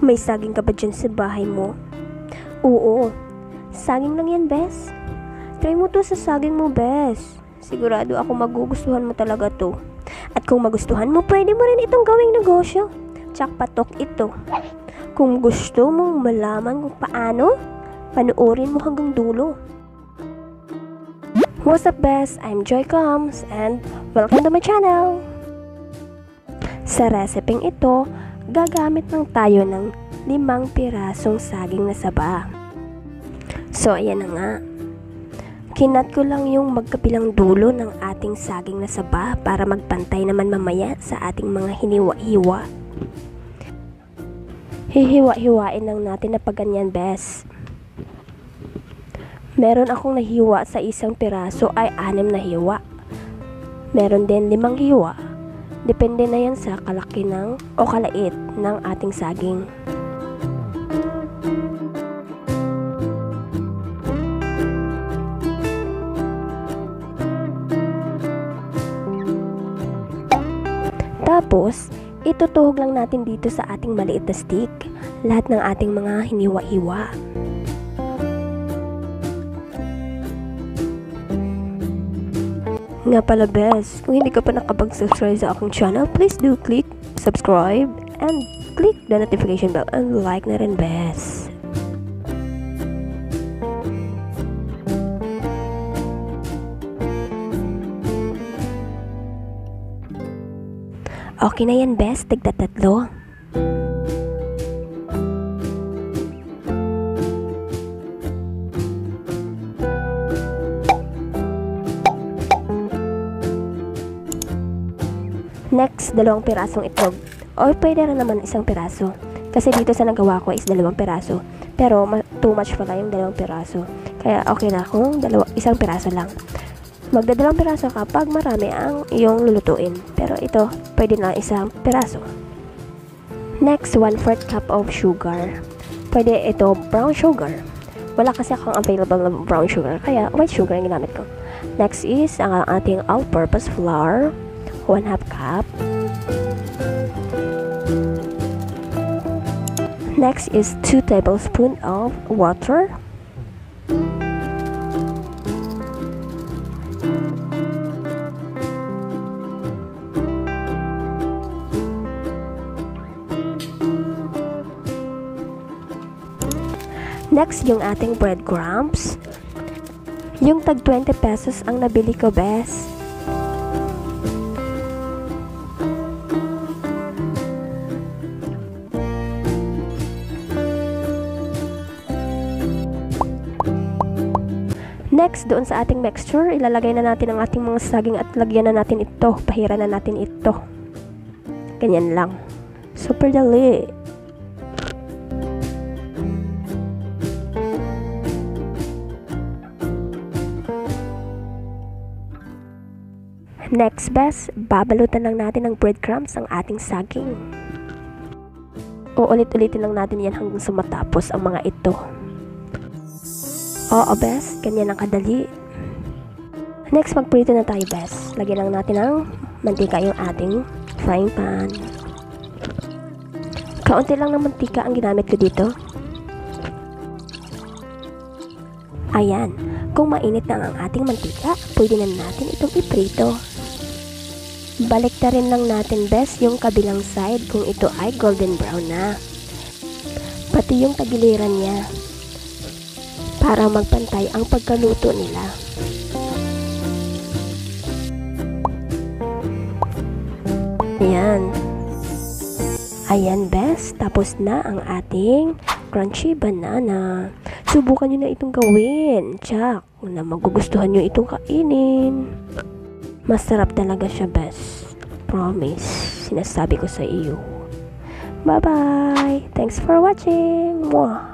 May saging ka ba dyan sa bahay mo? Oo. Saging lang yan, Bes. Try mo to sa saging mo, Bes. Sigurado ako magugustuhan mo talaga to. At kung magustuhan mo, pwede mo rin itong gawing negosyo. Tsak patok ito. Kung gusto mong malaman kung paano, panoorin mo hanggang dulo. What's up, Bes? I'm Joy Coms and welcome to my channel. Sa reseping ito, gagamit lang tayo ng 5 pirasong saging na saba. So, ayan na nga. Kinat ko lang yung magkabilang dulo ng ating saging na saba para magpantay naman mamaya sa ating mga hiniwa-hiwa. Hihiwa-hiwain lang natin na pagganyan, Bes. Meron akong nahiwa sa isang piraso ay 6 na hiwa. Meron din 5 hiwa. Depende na yan sa kalaki o kalait ng ating saging. Tapos, itutuhog lang natin dito sa ating maliit na stick lahat ng ating mga hiniwa-hiwa. Nga pala, Bes, kung hindi ka pa nakapag-subscribe sa aking channel, please do click subscribe and click the notification bell and like na rin, Bes. Okay na yan, Bes, tigta-3. Next, 2 pirasong itlog. O pwede rin naman 1 piraso. Kasi dito sa nagawa ko is 2 piraso. Pero too much pala yung 2 piraso. Kaya okay na kung 1 piraso lang. Magda 2 piraso kapag marami ang iyong lulutuin. Pero ito, pwede na 1 piraso. Next, 1/4 cup of sugar. Pwede ito brown sugar. Wala kasi akong available na brown sugar. Kaya white sugar ang ginamit ko. Next is ang ating all-purpose flour. 1/2 cup. Next is 2 tablespoons of water. Next, yung ating breadcrumbs. Yung tag 20 pesos ang nabili ko, Bes. Next, doon sa ating mixture, ilalagay na natin ang ating mga saging at lagyan na natin ito. Pahiran na natin ito. Ganyan lang. Super dali. Next, Bes, babalutan lang natin ng breadcrumbs ang ating saging. Uulit-ulitin lang natin yan hanggang sa matapos ang mga ito. Oo, Bes, ganyan ang kadali. Next, magprito na tayo, Bes. Lagyan lang natin ng mantika yung ating frying pan. Kaunti lang ng mantika ang ginamit ko dito. Ayan, kung mainit na ang ating mantika, pwede na natin itong iprito. Baliktarin lang natin, Bes, yung kabilang side kung ito ay golden brown na. Pati yung tagiliran niya. Para magpantay ang pagkaluto nila. Ayan. Ayan, Bes. Tapos na ang ating crunchy banana. Subukan nyo na itong gawin. Tsak, na magugustuhan nyo itong kainin. Masarap talaga siya, Bes. Promise. Sinasabi ko sa iyo. Bye-bye. Thanks for watching. Mwah.